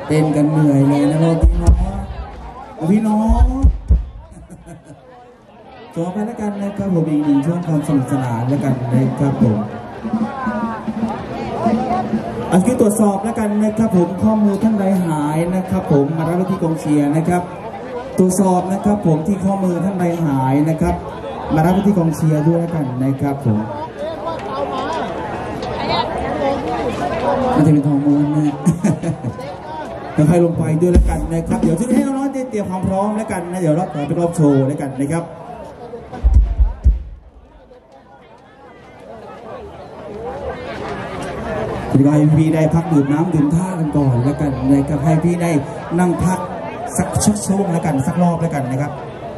เต้นกันเหนื่อยเลยนะพี่น้องต่อไปแล้วกันนะครับผมอีกหนึ่งช่วงความสนุกสนานแล้วกันนะครับผมอันที่ตรวจสอบแล้วกันนะครับผมข้อมูลท่านใดหายนะครับผมมารับที่กองเชียร์นะครับตรวจสอบนะครับผมที่ข้อมือท่านใดหายนะครับมารับที่กองเชียร์ด้วยแล้วกันนะครับผมมันจะเป็นทองม้วนนะเดี๋ยวใครลงไปด้วยแล้วกันนะครับเดี๋ยวจะให้น้องๆได้เตรียมความพร้อมแล้วกันนะเดี๋ยวเราไปรอบโชว์แล้วกันนะครับให้พี่ได้พักดื่มน้ำดื่มท่ากันก่อนแล้วกันนะครับให้พี่ได้นั่งพักสักช่วงแล้วกันสักรอบแล้วกันนะครับ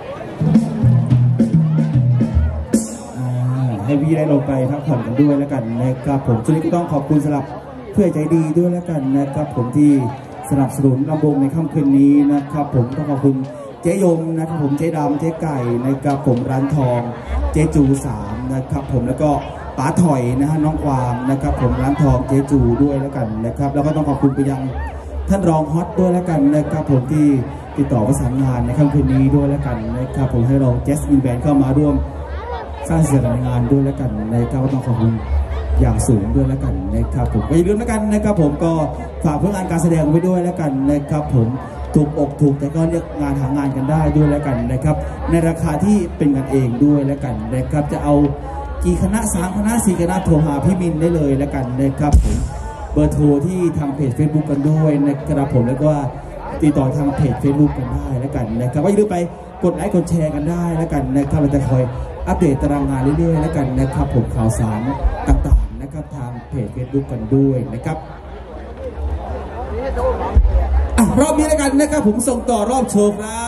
ให้พี่ได้ลงไปพักผ่อนกันด้วยแล้วกันนะครับผมช่วงนี้ก็ต้องขอบคุณสำหรับเพื่อใจดีด้วยแล้วกันนะครับผมที่สนับสนุนลำวงในค่ำคืนนี้นะครับผมต้องขอบคุณเจ๊ยงนะครับผมเจ๊ดำเจ๊ไก่นะครับผมร้านทองเจ๊จู3นะครับผมแล้วก็ป๋าถอยนะฮะน้องกวางนะครับผมร้านทองเจจูด้วยแล้วกันนะครับแล้วก็ต้องขอบคุณไปยังท่านรองฮอตด้วยแล้วกันนะครับผมที่ติดต่อประสานงานในค่ำคืนนี้ด้วยแล้วกันนะครับผมให้เราแจสมินแบนด์เข้ามาร่วมสร้างเสียงงานด้วยแล้วกันนะครับก็ต้องขอบคุณอย่างสูงด้วยแล้วกันนะครับผมอย่าลืมแล้วกันนะครับผมก็ฝากเพื่องานการแสดงไว้ด้วยแล้วกันนะครับผมถูกอกถูกแต่ก็เลือกงานหางานกันได้ด้วยแล้วกันนะครับในราคาที่เป็นกันเองด้วยแล้วกันนะครับจะเอากี่คณะ3คณะ4คณะโทรหาพี่มินได้เลยแล้วกันนะครับผมเบอร์โทรที่ทางเพจ Facebook กันด้วยนะครับผมแล้วก็ติดต่อทางเพจ Facebook กันได้แล้วกันนะครับว่าอย่าลืมไปกดไลค์กดแชร์กันได้แล้วกันนะครับเราจะคอยอัปเดตตารางงานเรื่อยๆแล้วกันนะครับผมข่าวสารต่างๆนะครับทางเพจ Facebook กันด้วยนะครับรอบนี้แล้วกันนะครับผมส่งต่อรอบโชว์ครับ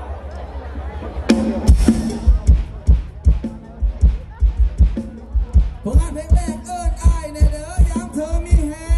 ผลงานเพลงแรกเอิ้นอ้ายแน่เด้อยามเธอมีแฮง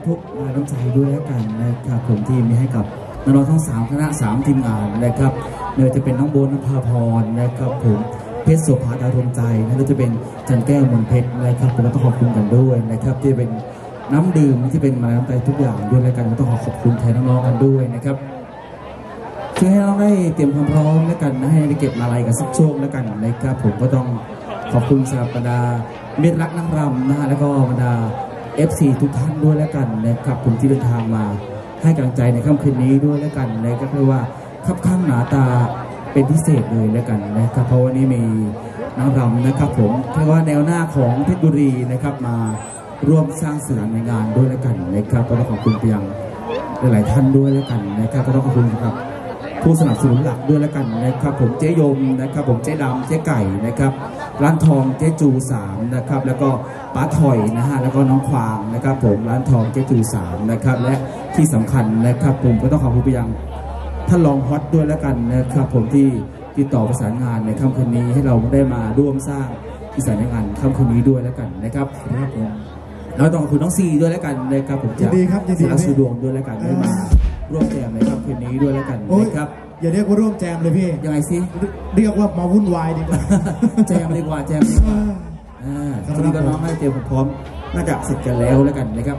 ทุกน้ำใจด้วยแล้วกันนะครับผมที่มีให้กับน้องๆทั้ง3คณะ3ทีมงานนะครับไม่ว่าจะเป็นน้องโบนภาพรนะครับผมเพชรโสภาดารวมใจนั่นจะเป็นจันแก้วมนเพชรนะครับผมก็ต้องขอบคุณกันด้วยนะครับที่เป็นน้ำดื่มที่เป็นมาน้ำใจทุกอย่างด้วยแล้วกันก็ต้องขอบคุณแทนน้องๆกันด้วยนะครับช่วยให้เราได้เตรียมความพร้อมแล้วกันนะให้ได้เก็บมาลัยกับสักโชคแล้วกันนะครับผมก็ต้องขอบคุณสำหรับบรรดามิตรรักนักรำนะฮะแล้วก็บรรดา FC ทุกท่านด้วยแล้วกันนะครับผมที่เดินทางมาให้กำลังใจในค่ำคืนนี้ด้วยแล้วกันเลยก็คือว่าคับข้างหนาตาเป็นพิเศษเลยแล้วกันนะครับเพราะวันนี้มีนักรำนะครับผมเรียกว่าแนวหน้าของเพชรบุรีนะครับมาร่วมสร้างสรรค์ในงานด้วยแล้วกันนะครับก็ต้องขอบคุณไปยังหลายๆท่านด้วยแล้วกันนะครับก็ต้องขอบคุณครับผู้สนับสนุนหลักด้วยแล้วกันนะครับผมเจ๊ยมนะครับผมเจ๊ดำเจ๊ไก่นะครับร้านทองเจ๊จู3นะครับแล้วก็ป้าถอยนะฮะแล้วก็น้องควางนะครับผมร้านทองเจ๊จู3นะครับและที่สำคัญนะครับผมก็ต้องขอบคุณไปยังท่านรองฮอตด้วยแล้วกันนะครับผมที่ติดต่อประสานงานในค่ำคืนนี้ให้เราได้มาร่วมสร้างที่สถานงานค่ำคืนนี้ด้วยแล้วกันนะครับครับผมแล้วต้องขอบคุณน้องซีด้วยแล้วกันนะครับผมจะสารสุดวงด้วยแล้วกันได้มาร่วมแจมในค่ำคืนนี้ด้วยแล้วกันนะครับอย่าเรียกว่าร่วมแจมเลยพี่ยังไงสิเรียกว่ามาวุ่นวายดีกว่าแจมดีกว่าแจมดีกว่าทีนี้ก็น้องให้เตรียมพร้อมน่าจะเสร็จกันแล้วแล้วกันนะครับ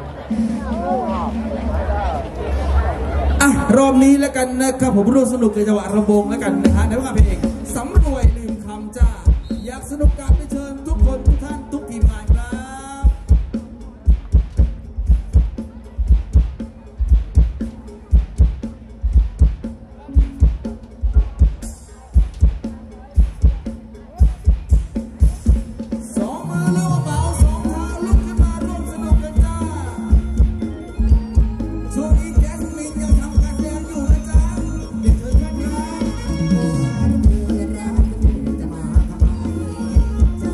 รอบนี้แล้วกันนะครับผมร่วมสนุกในจังหวะระบงแล้วกันนะฮะในว่าเพลงสำรวยลืมคำจ้าอยากสนุกการไปเชิญทุกคนทุกท่านทุกทีมงานครับจะ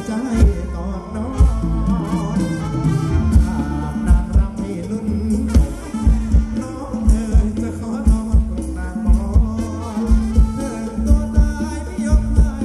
ใจ